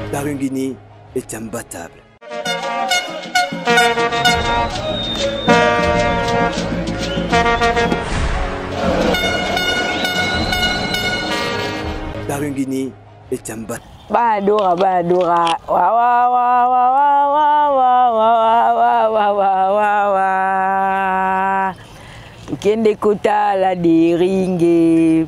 Barungini est imbattable. Barungini est imbattable. Badora, badora, wa wa wa wa wa wa wa wa wa wa wa wa. Kende kota la deringue.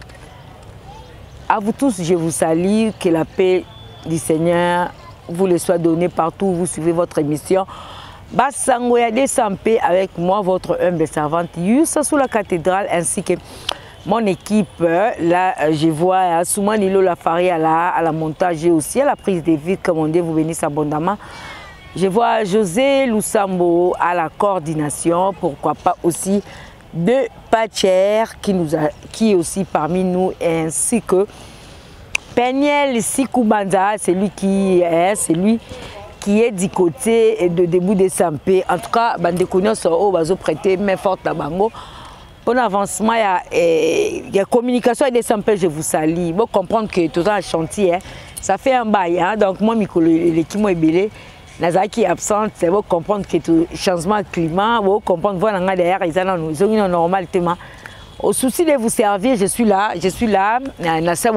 À vous tous, je vous salue, que la paix du Seigneur vous le soit donnée partout où vous suivez votre émission. Basango Yade Sampé avec moi, votre humble servante Yusa sous la cathédrale, ainsi que mon équipe. Là, je vois Soumane Lilo Lafari à la montage et aussi à la prise de vie, comme on dit, vous bénissez abondamment. Je vois José Lusambo à la coordination, pourquoi pas aussi de Pacher qui est aussi parmi nous, ainsi que Peniel Sikoubanza, c'est lui qui est du côté de début de Sampé. En tout cas, bande connaissance au bazo prêter main forte à Bango. Pour l'avancement, il y a communication avec des Sampé, je vous salue. Vous comprendre que tout un chantier, ça fait un bail. Hein? Donc moi, l'équipe est belé. Nazaki est absente, vous comprendre que tout changement de climat, vous comprendre voilà derrière ils ont normal tellement. Au souci de vous servir, je suis là, nasa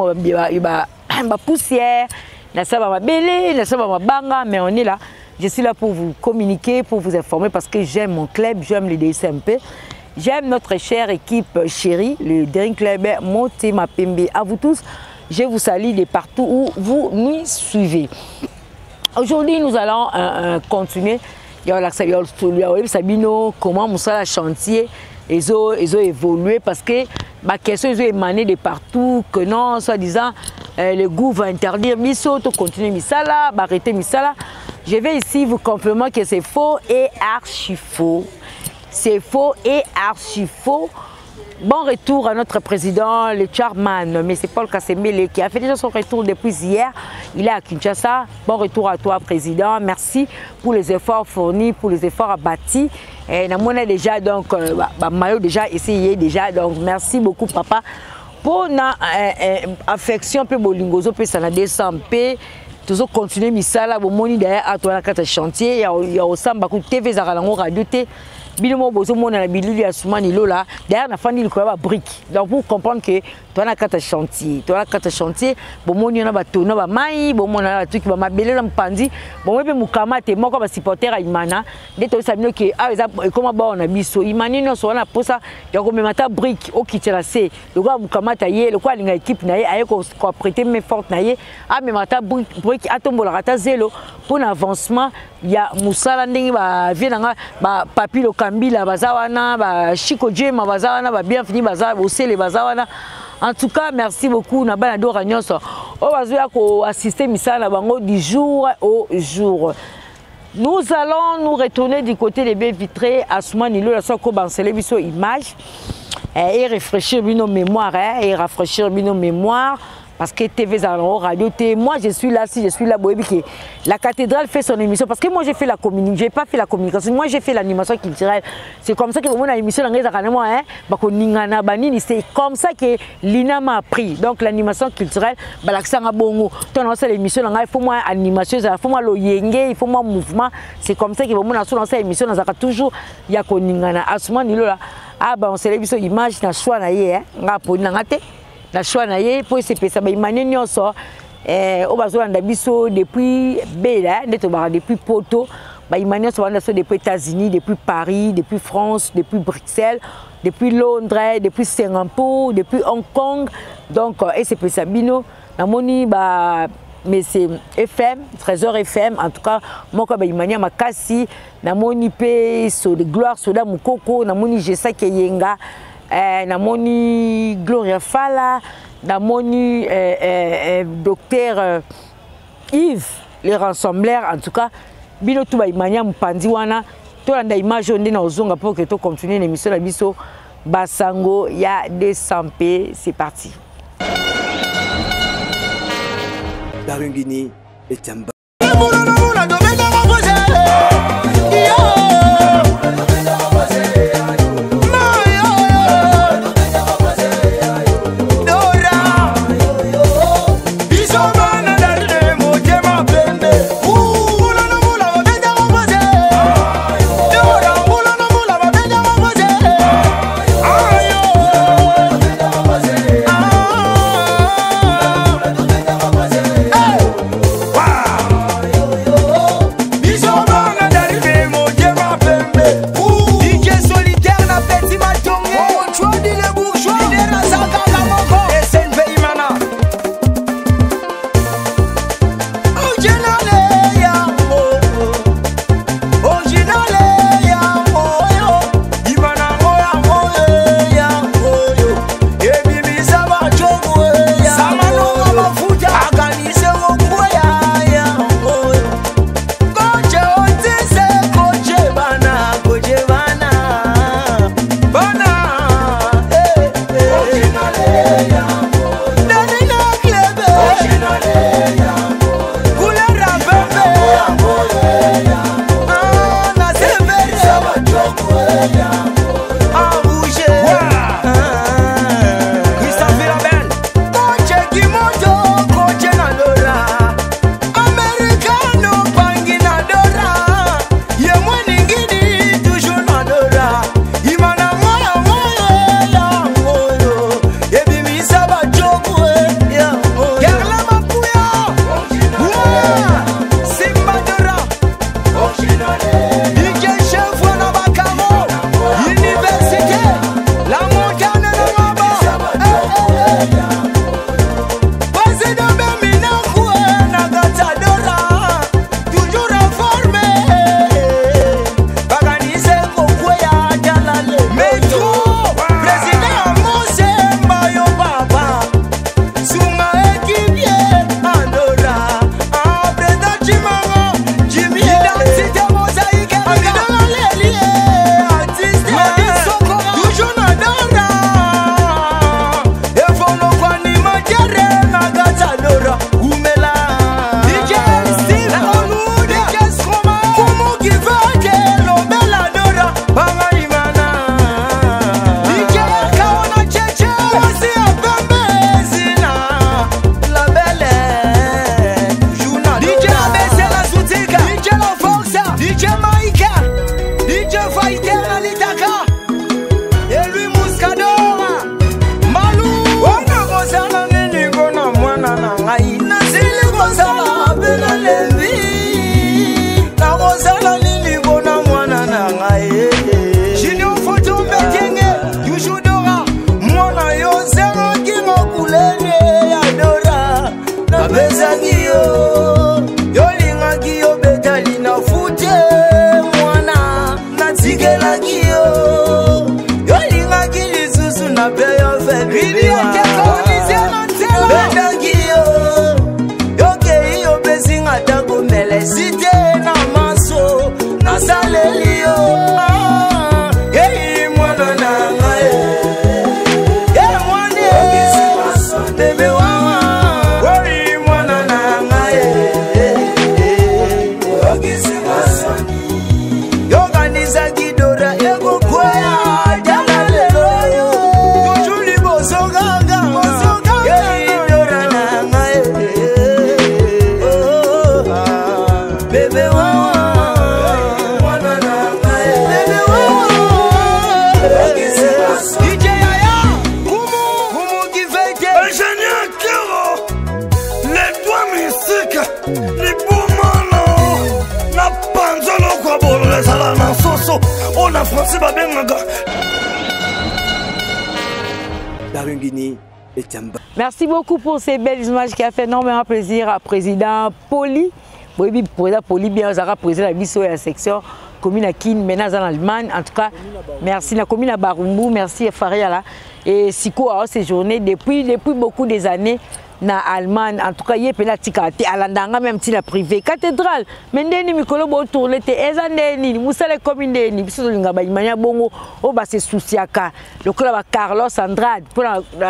ma poussière, nasa ma belé, nasa ma banga, mais on est là. Je suis là pour vous communiquer, pour vous informer parce que j'aime mon club, j'aime le DSMP. J'aime notre chère équipe chérie, le Dream Club Motema Pembe. À vous tous, je vous salue de partout où vous nous suivez. Aujourd'hui, nous allons continuer. Il y a Sabino, comment Moussa chantier, ils ont évolué parce que ma question ils ont émané de partout, que non, soi-disant, le goût va interdire Misso, de continuer Missala, arrêter Missala. Je vais ici vous confirmer que c'est faux et archi faux. C'est faux et archi faux. Bon retour à notre président, le chairman, mais c'est Paul Kassemele qui a fait déjà son retour depuis hier. Il est à Kinshasa. Bon retour à toi, président. Merci pour les efforts fournis, pour les efforts abattus. Et nous avons déjà donc maillot déjà essayé déjà. Donc merci beaucoup, papa, pour notre affection pour Bolingozo, pour ça descend paix. Toujours continuer misala, bon moni derrière à toi la chantier. Il y a aussi beaucoup de TV Zaralango radio. Bilimo bozo mona la bilili ya Soumane Lilo là derrière na fandi ko ba brique. Donc pour comprendre que toi na kata chantier bon moni na ba tono ba mai bon mona la truc ba mabele na mpandi bon mpe mukama te moko ba supporter a imana ndeto sabino ke ah comment ba on a biso imani no so na posa ya ko memata brique o kitela se le ko mukama ta ye le ko alinga équipe na ye aye ko prêter main forte na ye a memata brique atombola rata zéro pour l'avancement. Il y a Moussala ndenge ba vienanga ba papilo kambila bazawana ba Chico Jema bazawana ba bienvenue bazawa osele bazawana. En tout cas, merci beaucoup na bana do ranyoso. O bazoya ko assister misala bango du jour au jour. Nous allons nous retourner du côté des baies vitrées à Soumane Lilo la soko banceler biso image et rafraîchir nos mémoires et rafraîchir nos mémoires. Parce que TV Zalon Radio, moi je suis là, si je suis là, la cathédrale fait son émission. Parce que moi j'ai fait la communication, j'ai pas fait la communication, moi j'ai fait l'animation culturelle. C'est comme ça que mon émission c'est comme ça que Lina m'a appris. Donc l'animation culturelle, l'émission, il faut moi animation, il faut moi le yenge, il faut moi mouvement. C'est comme ça que mon émission, toujours il y a koningana. À ce moment-là, on s'est l'émission image, na choix na yé, la choix na ye pour se pesa ba imane nyonso o bazolanda biso depuis bela depuis Poto ba imane nyonso banda so depuis États-Unis, depuis Paris, depuis France, depuis Bruxelles, depuis Londres, depuis Singapour, depuis Hong Kong. Donc et se pesa bino na moni ba mais c'est FM, Trésor FM, en tout cas, moi quand imane makasi na moni pe so de gloire soda mukoko na moni je sais que yenga namoni Gloria Fala, namoni docteur Yves, les rassembleurs, en tout cas, bino tuba imanya mpandi wana, to landa image onde na ozonga pour que to continuer l'émission la biso Basango ya des Sampé, c'est parti. Barungini est un Motema Pembe. bébé wawa Merci beaucoup pour ces belles images qui a fait énormément plaisir à président Poli. Oui, président Poli, bien, Zara, président de la section commune à Kin, maintenant en Allemagne. En tout cas, merci la commune à Barumbu, merci à Fariala. Et Siko a séjourné depuis beaucoup des années na Allemagne. En tout cas, il y a une petite alandanga même si la privée cathédrale. Mais ndeni mikolo bo tourner te ezandeni musale commune ndeni biso linga ba imanya bongo o ba se souciaka. Le club Carlos Andrade pour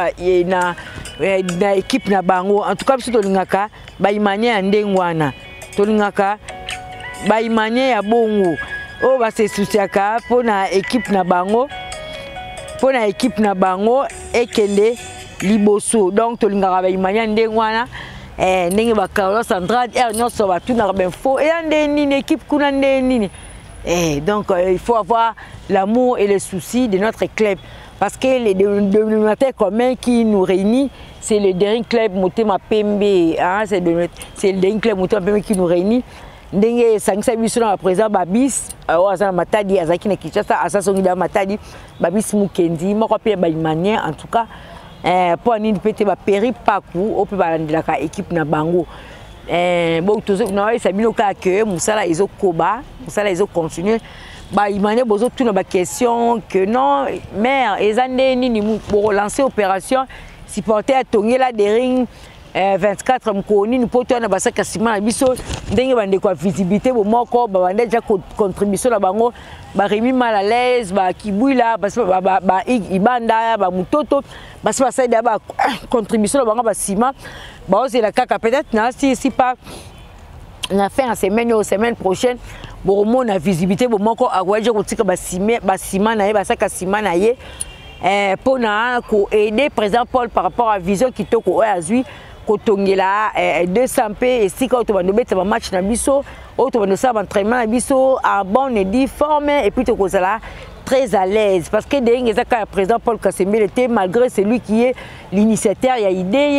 na équipe na bango. En tout cas biso lingaka ba imanya ndengwana. Tolingaka ba imanya ya bongo o ba se souciaka pour na équipe na bango. Pour na équipe na bango ekende liboso donc tolingaka ba imanya ndengwana ndenge ba Carlos Andrade nyonso ba tuna ba info et ndeni équipe kuna ndeni donc il faut avoir l'amour et le souci de notre club parce que les dénominateurs communs qui nous réunit c'est le dernier club Motema Pembe hein, c'est le dernier club Motema Pembe qui nous réunit ndenge sangisa biso na président Babis azana matadi azaki na Kinshasa asasongida matadi Babis Mukendi moko pe ba imanya en tout cas pour une petite péri parcours au plus de la équipe na bango bon tous na ça bino ka que musala izo koba musala izo continuer ba imane bozo tout na ba question que non mère ezande nini pour relancer opération supporter à tongela des ring 24 mkoni nous poto na basaka sima biso ndenge bande kwa visibilité bo moko ba bande déjà contribution na bango ba remi mal à l'aise ba kibula ba ibanda ba mutoto ba saida ba contribution na bango ba sima ba ozela kaka peut-être na si pas na fin en semaine prochaine bo mo na visibilité bo moko agwaje ko tika ba sima na ye ba saka sima na ye pour na ko aider président Paul par rapport à vision qui toko azui kotongela 200 p et si quand on va nous mettre un match na biso auto va nous faire entraînement na biso à bonne et dit forme et puis to kozala très à l'aise parce que dès que président Paul Kassembe était malgré celui qui est l'initiateur il y a idée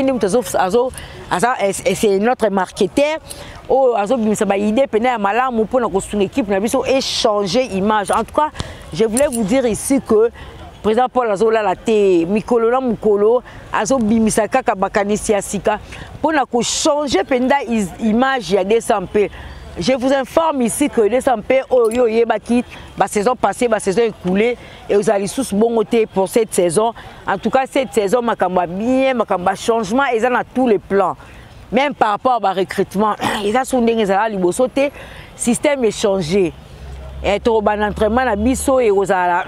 c'est notre marketeur oh azo bimisa ba idée pena malamu pour na ko équipe na biso échanger image en tout cas je voulais vous dire ici que président Paul Azola la té mikolo na mukolo azo bimisa kaka bakanisi asika pour na ko changer penda image ya 200 p. Je vous informe ici que 200 p oyo yebaki ba saison passée ba saison écoulée et vous allez sous bongoté pour cette saison. En tout cas cette saison makamba bien makamba changement et ça dans tous les plans. Même par rapport à recrutement, ils a sondé ça liboso té système est changé. Et to ban entraînement na biso et ozala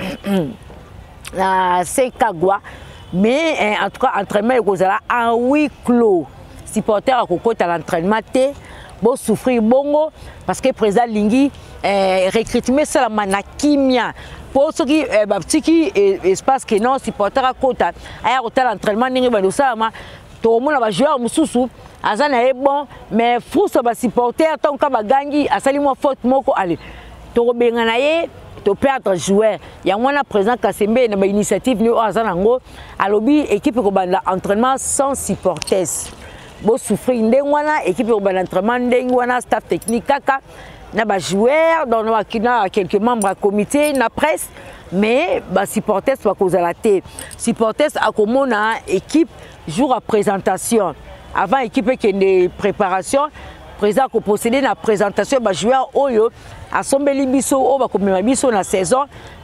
na 5 kagwa mais en tout cas entraînement ekozala en huis clos supporter à kokota l'entraînement té bo souffrir bongo parce que président lingi recrutement ça la manakimia pour ceux qui batiki espace que non supporter à kota aya kota l'entraînement ningi ba dosama to mona ba joueur mususu azana e bon mais fouso ba supporter tant ka bagangi asali mo faute moko allez to benga na ye to perdre joueur ya mwana président Kassembe na ba initiative ni azanango alobi équipe ko banda entraînement sans supporters bo souffrir ndengwana équipe ko banda entraînement ndengwana staff technique kaka na ba joueur dans na quelques membres à comité na presse mais ba supporters ba kozala te supporters akomona équipe jour à présentation avant équipe qui de préparation président ko procéder na présentation ba joueur oyo Assombeli biso o ba komema biso na saison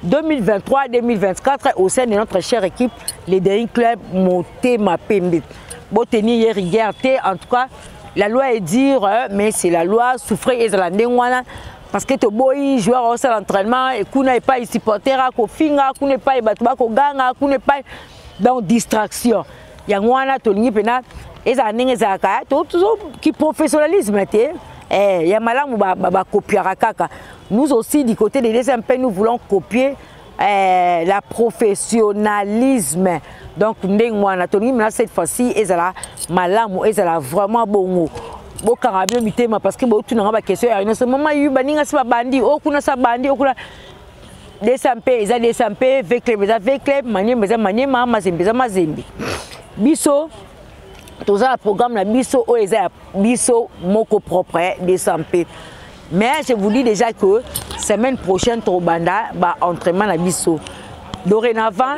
2023-2024 au sein de notre chère équipe les derniers clubs Motema Pembe. Bon tenir rigueur en tout cas la loi est dire mais c'est la loi souffrir et la ndengwana parce que to boy joueur au sein d'entraînement et kuna pas supporter ko finga kuna pas batba ko ganga kuna pas donc distraction yangwana to lingi pena eza ndenge za ka to qui professionnalisme té y a malamu ba copiera kaka. Nous aussi du côté des SMP nous voulons copier la professionnalisme. Donc ndengwana toni cette fois-ci ezala malamu ezala vraiment bongo. bokanga bien mitema parce que botu na ba question ya ino mama yu baninga sa bandi okuna sa bandi okuna 200 p eza 200 p vecleb eza vecleb manyema eza manyema mazembe eza mazembe biso toza la programme na biso o eza biso moko propre 200 p mais je vous dis déjà que semaine prochaine tobanda ba entraînement na biso dorénavant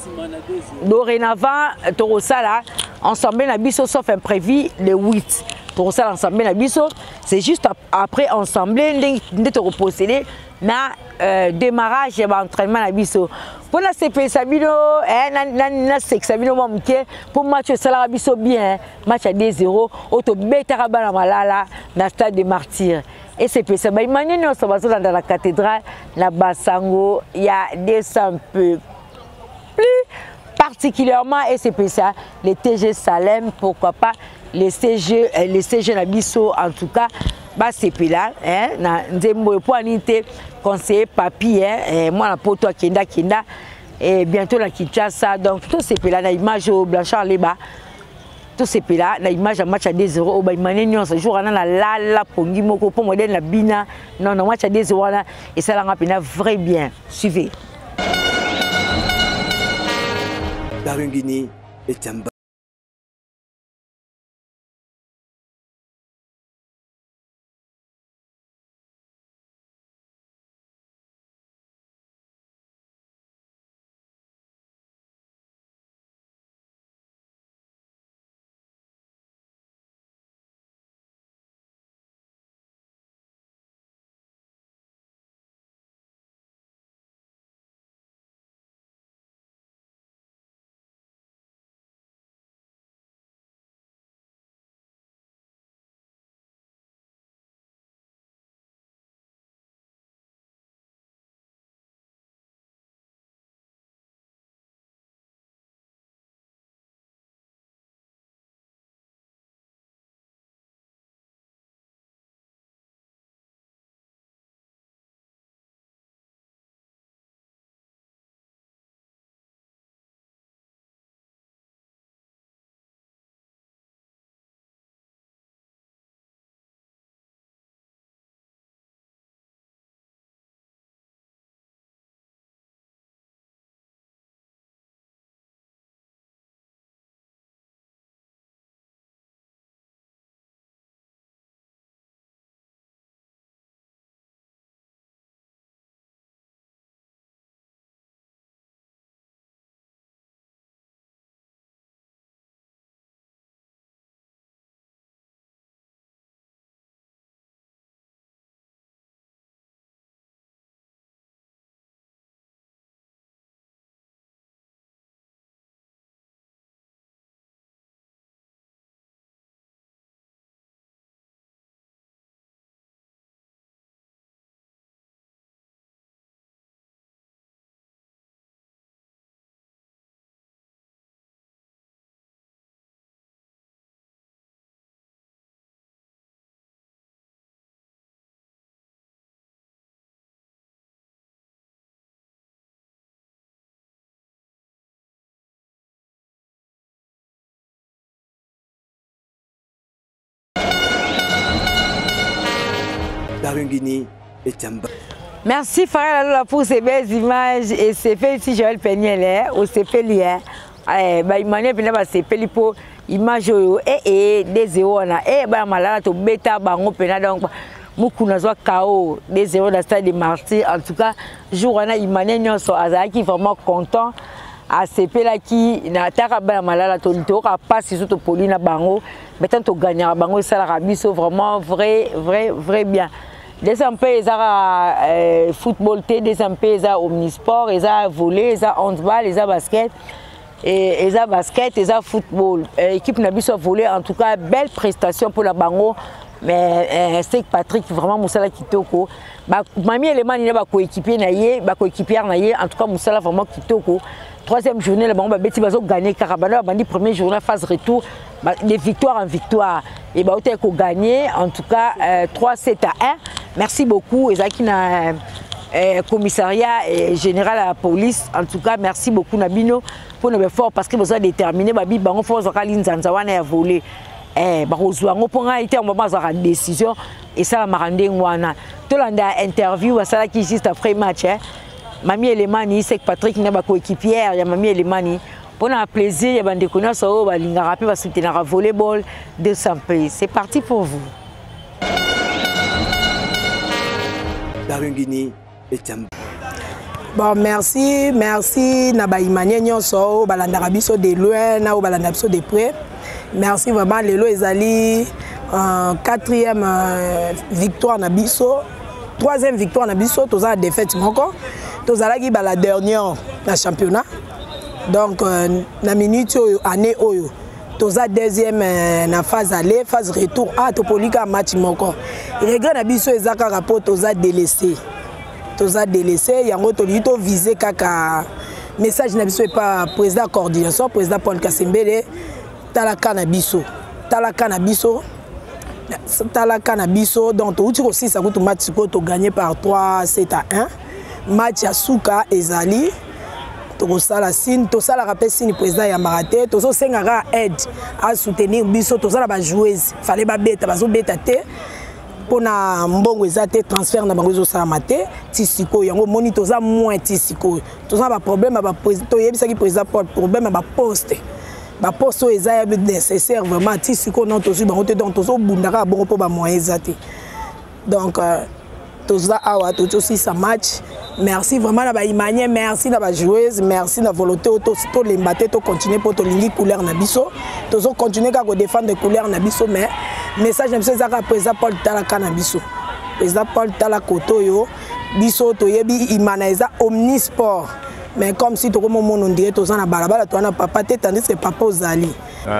torosala ensemble na biso sauf imprévu le 8 torosala ensemble na biso c'est juste après ensemble ndenge to reposer na démarrage ya entraînement na biso pour la CP Sabino na sex Sabino momuke pour match sala biso bien match à 2-0 auto betara bana malala na stade de Martyrs et CP Sabay manino so bazo dans la cathédrale na Basango il y a 200 peu plus particulièrement SPCA les TG Salem pourquoi pas les CG Nabiso en tout cas bah c'est là hein na nzembo pour anité conseiller papier hein moi la poto kenda et bientôt la Kinshasa donc tout c'est là na image au Blanchard Leba tout c'est là na image à match à 2-0 au ba manenyo ce jour na la pongi moko pour modèle la bina non match à 2-0 là et ça la rapina vrai bien suivez Barungini et Tchamba. Barungini et Tchamba. Merci Farah pour ces belles images et c'est fait ici Joël Peniel au CP lien. Bah imane pena ba CP pour image et des zéro na ba malala to beta bango pena donc mukuna zwa KO des zéro dans stade de Martyrs en tout cas jour on a imane nyonso azaki vraiment content à CP là qui na taka ba malala to ka passe surtout Pauline bango maintenant to gagner bango ça la rabiso vraiment vrai bien. Des MP ils football T, des MP ils omnisport, ils volley, ils handball, ils basket et ils basket, ils football. Équipe Nabiso volley en tout cas belle prestation pour la Bango mais c'est Patrick vraiment Moussala Kitoko. Mami élément il ba coéquipier naie, ba coéquipière naie en tout cas Moussala vraiment Kitoko. Troisième journée le Bango ba beti bazo gagner Carabana bandi première journée phase retour de victoire en victoire et ba oté ko gagner en tout cas 3-7-1. Merci beaucoup Ezakina commissariat général à la police en tout cas merci beaucoup Nabino pour nos efforts parce que vous avez déterminé babi bango force kalinzanza wana ya voler bakozwango mponga ite moment azaka décision et ça la marandé wana to landa interview asala qui juste après match Mami Elemani c'est Patrick na ba coéquipière ya Mami Elemani pour un plaisir ya bande kona so ba linga rapé ba soutenir à volleyball 200 pays. C'est parti pour vous. Barungini et Tchamba. Bon, merci na ba imanye nyonso balandaka biso de loin na balanda biso de près. Merci vraiment lelo ezali 4e victoire na biso, 3e victoire na biso, toza défaite moko. Tozalaki ba la dernière na championnat. Donc na minute oyo année oyo toza 2e na phase aller, phase retour to polika match moko. Regret na biso ezaka rapport toza délaissé. Toza délaissé yango to lito viser kaka message na biso pas président coordination président Paul Kasembele talaka na biso donc to uti aussi ça ko match ko to gagné par 3-7-1 match ya suka ezali to sala signe to sala rappel signe président ya maraté to so sengaka aide à soutenir biso to sala ba joueuse fallait ba beta bazo beta te pona mbongo ezate transfert na bango zo sala maté tisiko yango moni to za moins tisiko to za ba problème ba président yebisa ki président Paul problème ba poste est nécessaire vraiment tisiko non to su bango te donc to so bundaka bongo po ba moyens ezate donc toza awa to aussi ça match. Merci vraiment na ba imanye, merci na ba joueuse, merci na volonté to lembaté to continuer pour to lingi couleur na biso. Tozo continuer ka ko défendre couleur na biso mais message na biso ezaka président Paul talaka na biso. Président Paul talakoto yo biso to yebi imana eza omnisport. Mais comme si to ko mono ndire to za na balabala to na papa te tandis que papa ozali.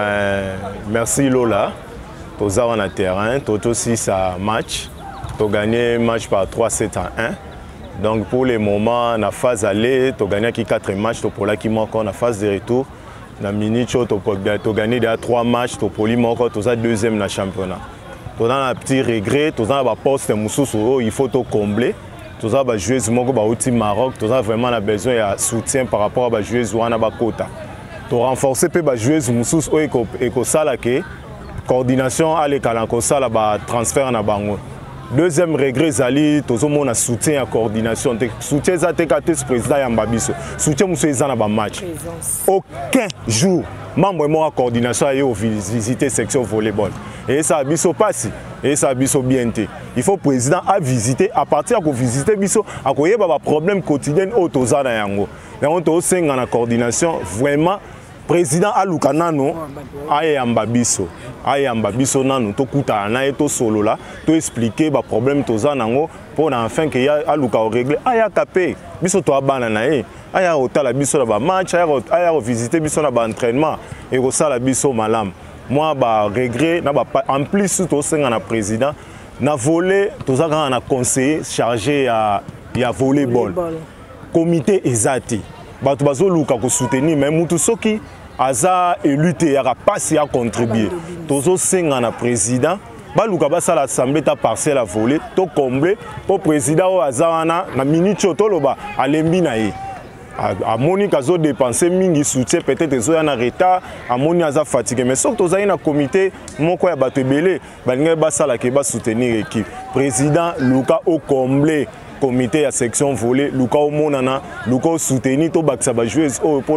Merci Lola. Toza na terrain, to aussi ça match. Tu as gagné le match par 3-7-1. Donc pour le moment, dans la phase aller, tu as gagné 4 matchs, pour la qui manque en phase de retour. Dans la minute, tu as gagné 3 matchs, tu as 2e dans le championnat. Tu as un petit regret, tu as un poste il faut te combler. Tu as joué au Maroc, tu as vraiment besoin de soutien par rapport à jouer au Kota. Tu as renforcé les joueurs et la coordination à l'école, transfert na bango. Deuxième regret, Zali, tout le monde a soutien à coordination. Soutien à le président Yambabiso. Soutien à la match. Aucun jour, membre de la coordination a visité la section volleyball. Et ça a biso passé. Et ça a biso bien été. Il faut que le président a visité. À partir de visiter biso, il y a des problèmes quotidiens au Tozana Yango. Et on a la coordination vraiment. Président Aluka nano ayamba biso nano to kuta na to solo là to expliquer ba problème toza nango pour enfin que ya Aluka régler aya tapé biso to abana na aya otala biso na ba match aya visiter biso na ba entraînement et ko sala biso malam moi ba regret na ba en plus to senga na président na voler toza na conseiller chargé ya volleyball comité ezati bato bazo luka ko soutenir mais mutu soki aza élu te yaka pasi à contribuer tozo senga na président baluka basa l'assemblée ta parcelle à voler to combler pour président o azana na minute toloba alembi na ye a Monique azo dépenser mingi soutien peut-être zo ya na retard a Moni aza fatigué mais sauf toza na comité moko ya bato belé balinga basala ke ba soutenir équipe président luka o combler comité à section volée luka o monana luka o soutenir to bakisa ba joueurs pour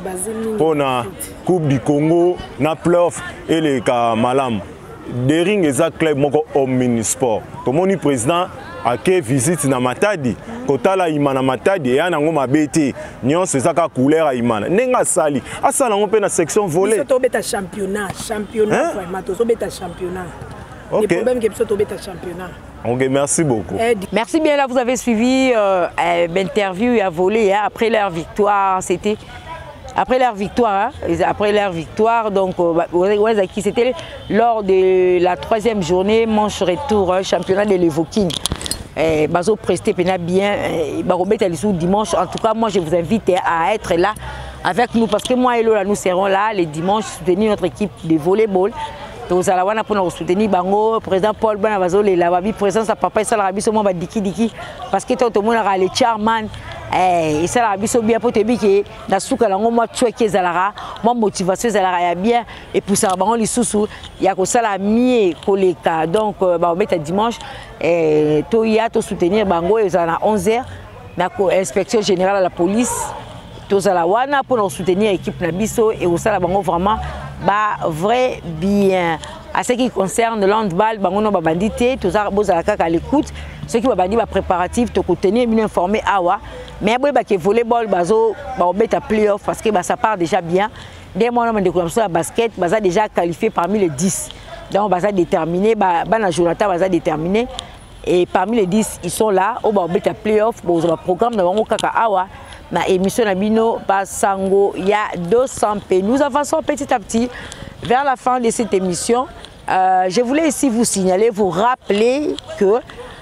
na coupe du Congo na playoff et les ka malam Dering eza club moko omnisport to moni président ake visite na Matadi kotala imana Matadi ya nango mabete nyonso ezaka couleur a imana nenga sali asala ngo pe na section volée to beta championnat vraiment to beta championnat. Les problèmes que to beta championnat. Ok, merci beaucoup. Merci bien, là vous avez suivi l'interview à voler après leur victoire. C'était après leur victoire, donc c'était lors de la 3e journée, manche retour, championnat de l'Evoking. Bazo presté bien, dimanche. En tout cas, moi je vous invite à être là avec nous parce que moi et Lola, nous serons là les dimanches soutenir notre équipe de volleyball. Tous à la wana pour soutenir bango président Paul Banabazo les lavabi président sa papa et ça la rabi seulement ba diki parce que tout le monde a le chairman et ça la biso bien pour te dire que na suka la moi tu que zalara moi motivation zalara ya bien et pour ça bango lisusu ya ko sala mieux koleka donc ba obeta dimanche to ya to soutenir bango et ça na 11h na inspection générale de la police to zala wana pour soutenir équipe na biso et au sala bango vraiment ba vrai bien. À ce qui concerne l'handball, bango no babandité, tout ça bozala kaka à l'écoute. Ceux qui babandi ba préparatif te tenir bien informé awa. Mais après ba que volleyball bazo ba obeta playoff parce que ça part déjà bien. Dès moi on de commencer à basket, baza déjà qualifié parmi les 10. Donc baza déterminé, ba na Jonathan baza déterminé et parmi les 10 ils sont là au ba obeta playoff, bozo programme na bango kaka awa. Na émission na bino basango ya 200 p. Nous avançons petit à petit vers la fin de cette émission. Je voulais ici vous signaler, vous rappeler que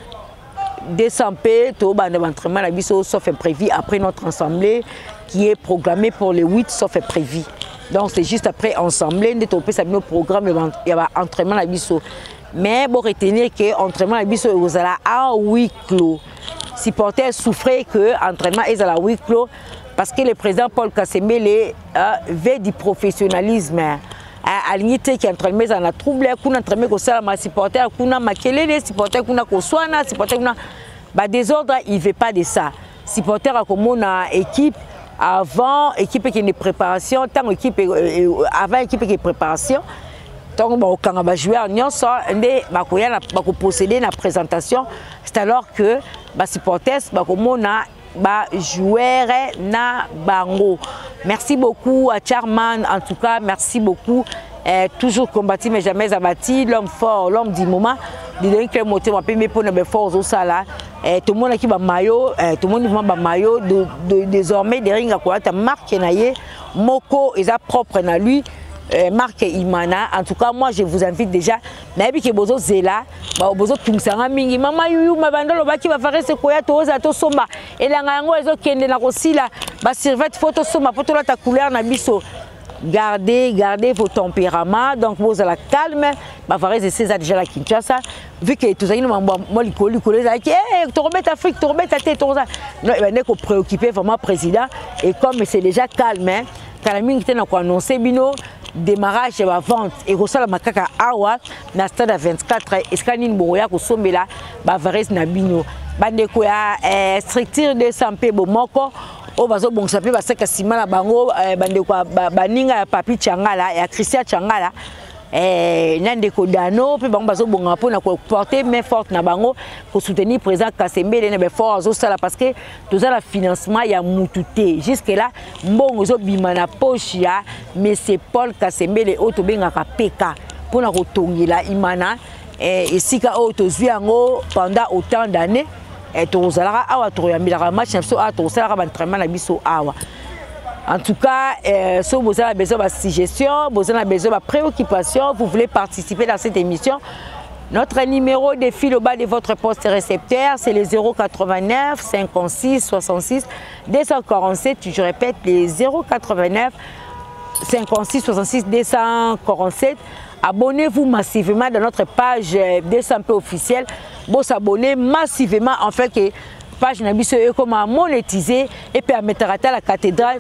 200 p, tout l'entraînement na biso sauf imprévu après notre assemblée qui est programmée pour le 8 sauf imprévu. Donc c'est juste après assemblée de topé ça nos programme il y a entraînement na biso. Mais bon retenir que entraînement na biso vous allez à huis clos. Supporters souffraient que l'entraînement est à la huis clos parce que le président Paul Kasembele veut du professionnalisme. Aligné qui entraînement dans la trouble, qu'on entraînement que ça ma supporter, qu'on a maquillé, supporter qu'on a kosoana, supporter qu'on a bah désordre, il veut pas de ça. Supporter a comme on a équipe avant équipe qui est préparation, tant équipe avant équipe qui est préparation. Donc quand on va jouer en nyonso ndé bakoya bako posséder la présentation, c'est alors que ba supporters bakomona ba joueur na bango. Merci beaucoup à Charman en tout cas, merci beaucoup. Toujours combattu mais jamais abattu, l'homme fort, l'homme du moment. Il a que monter ma paix mais pour ne force au sala. Tout le monde qui va maillot, tout le monde va maillot désormais des rings à quoi ta marque naie Moko est propre na lui. Marc Imana, en tout cas moi je vous invite déjà nabi ke bozo zela ba bozo tungsanga mingi mama yuyu mabandolo baki ba faire ce koya toza to somba elanga yango ezo kende na kosila ba servette photo somba photo la ta couleur na biso gardez vos tempéraments donc vous à la calme ba faire c'est déjà la Kinshasa vu que tous aïno mo likoli za ki to remettre Afrique to remettre tête to ça non il n'est que préoccupé vraiment président et comme c'est déjà calme hein Kalaming était na ko annoncer bino démarrage de la vente et ressort makaka awa na stade à 24 escanine boya ko sombela ba vares na bino bande ko ya structure de santé bomoko o bazo bon sapé ba seka sima na bango bande ko baninga ya papi Changala ya Christian Changala nande ko dano pe bango bazo bonga pona ko porter main forte na bango ko soutenir président Kasembele na be fort zo sala parce que tout ça la financement ya mututé jusque là mbongo zo bima na poche ya monsieur Paul Kasembele o to benga ka peka pona ko tongela imana esika o to zwi yango pendant autant d'années to zala awa to yambila match so a to sala ka entraînement na biso awa. En tout cas, si vous avez besoin de suggestions, vous avez besoin de préoccupations, vous voulez participer dans cette émission, notre numéro de fil au bas de votre poste récepteur, c'est le 089 56 66 247. Je répète, les 089 56 66 247. Abonnez-vous massivement dans notre page 200p officielle. Vous abonnez massivement en fait que page nabiso est comme monétiser et permettra à la cathédrale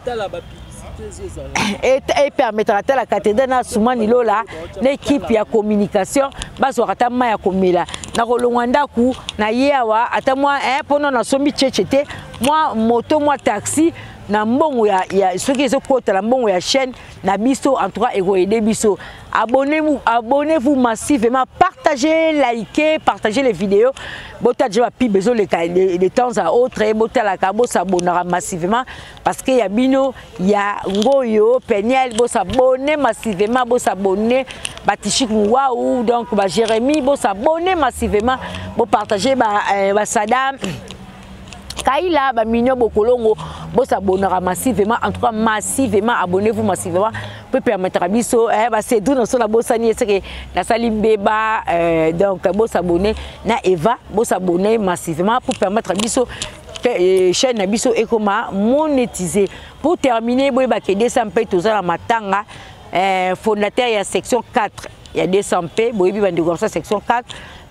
et permettra à la cathédrale na Soumani Lola l'équipe ya communication bazorata maya komela na kolongwanda ku na yewa ata moi pendant na sombi tchété moi moto moi taxi na mbongo ya ceux qui se côté la mbongo ya chaîne na biso en tout cas ego aider biso abonnez-vous massivement, partagez, likez, partagez les vidéos. Bota déjà plus besoin de temps à autre et bota la cabo s'abonnera massivement parce qu'il y a Bino, il y a Ngoyo, Peniel, bo s'abonner massivement, bo s'abonner, Batichik Waouh, donc ba Jérémy, bo s'abonner massivement, bo partager ba Sadam. Kaila, ba Mignon, Bokolongo, bo s'abonnera massivement, en tout cas massivement, abonnez-vous massivement. Peut permettre à biso c'est d'où nous sommes la bossani c'est que la salim beba donc bo s'abonner na Eva bo s'abonner massivement pour permettre à biso chaîne na biso et comment monétiser. Pour terminer bo ba ke 200p tous la matanga fondateur il y a section 4 il y a 200p bo bi bandi comme ça section 4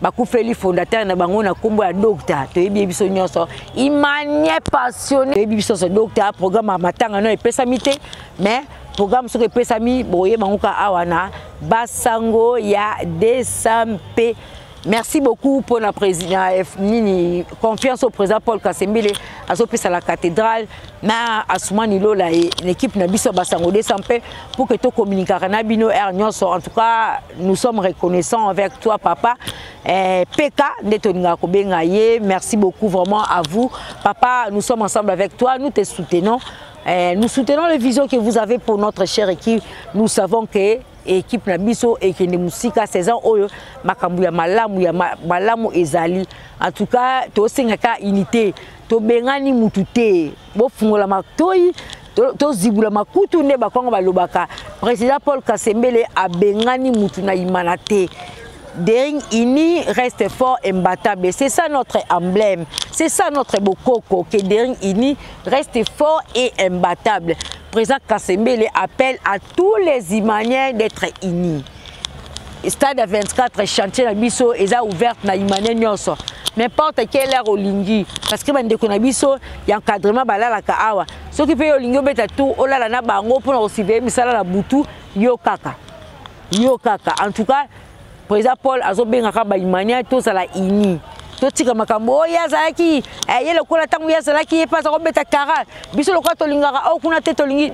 bakufeli fondateur na bango na kombo ya docteur toyebi biso nyonso imanie passionné toyebi biso so docteur programme ya matanga no epesami te mais programme soki epesami boye bango ka awa na basango ya desampe. Merci beaucoup pour la confiance au président Paul Kasembele à la cathédrale na Assoumani Lola et l'équipe Nabiso Basango Desampe pour que tu communiques avec Bino Ernyoso. En tout cas, nous sommes reconnaissants avec toi, papa. Peka Netoninga Kobengaye, merci beaucoup vraiment à vous. Papa, nous sommes ensemble avec toi, nous te soutenons. Nous soutenons les visions que vous avez pour notre chère équipe. Nous savons que équipe na biso et que les musiques à 16 ans oyo makambu ya malamu ezali. En tout cas to sengaka unité to bengani mutute bo fungola maktoyi to zibula makutu ne bakongo balobaka président Paul Kasembele a bengani mutu na imanate. Dering Ini reste fort et imbattable. C'est ça notre emblème. C'est ça notre bokoko. Que Dering Ini reste fort et imbattable. Président Kasembele appelle à tous les Imaniens d'être unis. Stade 24 chantier na biso est ouvert na Imanien nyonso. N'importe quelle heure au Lingui. Parce que bandeko na biso y a encadrement balala ka awa. Ceux qui payent au Lingui beta tout olala na bango pour recevoir misala na butu yo kaka. Yo kaka. En tout cas président Paul azobengaka baimania tous à la ini. Totika makambo ya zaki yele kola tangu ya zaki pasa ko beta kara biso lokwa to lingaka o kuna te to lingi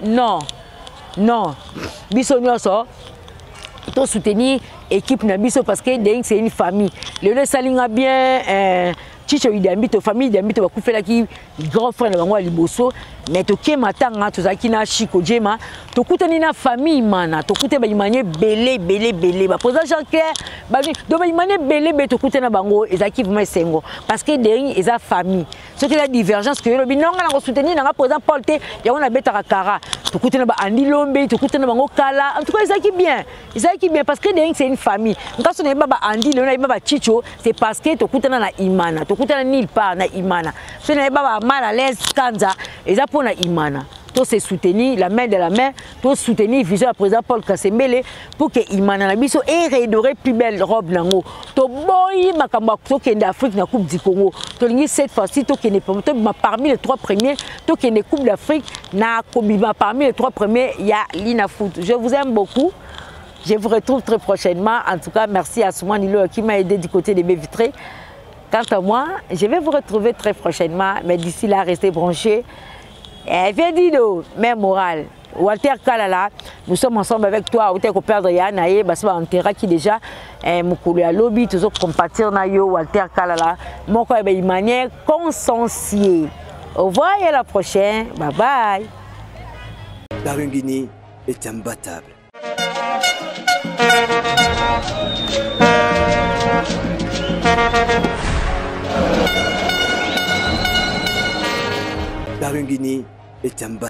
non biso nyoso to soutenir équipe na biso parce que c'est une famille le salinga bien Chicho Idambito famille Idambito bakufela ki grand frère na bango liboso mais to ke matanga to zaki na Chiko Jema to kutani na famille mana to kute ba imanye belé ba président Jean-Claire ba do ba imanye belé to kutana bango ezaki vraiment sengo parce que derrière eza famille ce que la divergence que le binonga na soutenir na président Paul te ya on a betaka kara to kutana ba Andi Lombe to kutana bango kala en tout cas ezaki bien parce que derrière c'est une famille ngaso na ba Andi le na ba Chicho c'est parce que to kutana na imana to kutana nil part na imana ce n'est pas mal à l'aise kanza eza pour na imana to se soutenir la main de la main to soutenir vision à président Paul Kasembele pour que imana na biso et redorer plus belle robe nango to boy makambo to kende Afrique na coupe du Congo to lingi cette fois-ci to kende parmi les 3 premiers to kende coupe d'Afrique na kobima parmi les 3 premiers il y a Lina Foot. Je vous aime beaucoup. Je vous retrouve très prochainement. En tout cas, merci à Soumani Lo qui m'a aidé du côté des baies vitrées. Quant à moi, je vais vous retrouver très prochainement, mais d'ici là, restez branchés. Et viens Dido, même morale. Walter Kalala, nous sommes ensemble avec toi. Walter Koperdre Yanaye, Basba Antera qui déjà, Moukoulou à lobby, toujours compatir Nayo, Walter Kalala, mon coeur est manière consensuelle. Au revoir et à la prochaine. Bye bye. Barungini est imbattable. Barungini est imbattable.